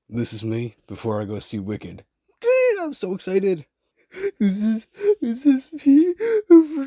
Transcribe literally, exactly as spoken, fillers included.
This is me before I go see Wicked. Damn, I'm so excited. This is this is me